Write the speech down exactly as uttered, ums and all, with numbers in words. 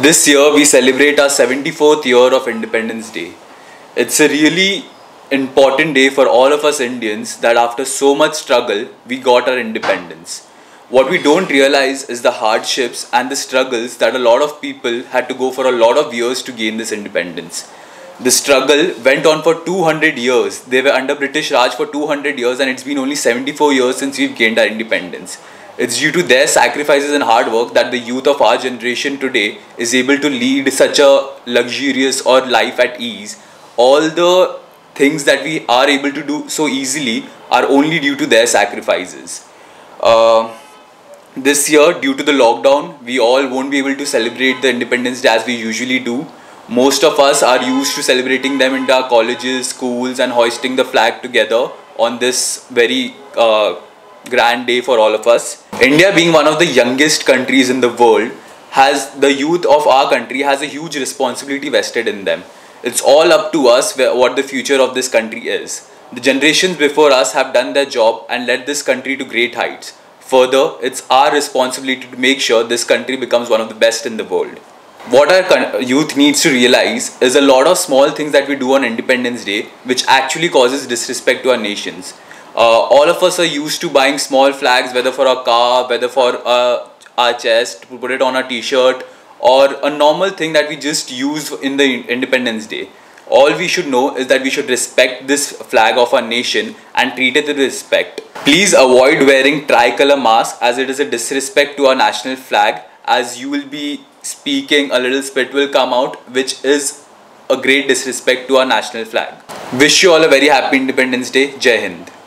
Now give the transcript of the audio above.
This year we celebrate our seventy-fourth year of Independence Day. It's a really important day for all of us Indians that after so much struggle we got our independence. What we don't realize is the hardships and the struggles that a lot of people had to go for a lot of years to gain this independence. The struggle went on for two hundred years. They were under British Raj for two hundred years and it's been only seventy-four years since we've gained our independence. It's due to their sacrifices and hard work that the youth of our generation today is able to lead such a luxurious or life at ease. All the things that we are able to do so easily are only due to their sacrifices. Uh, this year, due to the lockdown, we all won't be able to celebrate the Independence Day as we usually do. Most of us are used to celebrating them in our colleges, schools and hoisting the flag together on this very uh, grand day for all of us. India being one of the youngest countries in the world, has the youth of our country has a huge responsibility vested in them. It's all up to us where, what the future of this country is. The generations before us have done their job and led this country to great heights. Further, it's our responsibility to make sure this country becomes one of the best in the world. What our youth needs to realize is a lot of small things that we do on Independence Day which actually causes disrespect to our nations. Uh, all of us are used to buying small flags, whether for our car, whether for uh, our chest, to put it on a t-shirt, or a normal thing that we just use in the Independence Day. All we should know is that we should respect this flag of our nation and treat it with respect. Please avoid wearing tricolor mask as it is a disrespect to our national flag, as you will be speaking, a little spit will come out, which is a great disrespect to our national flag. Wish you all a very happy Independence Day. Jai Hind.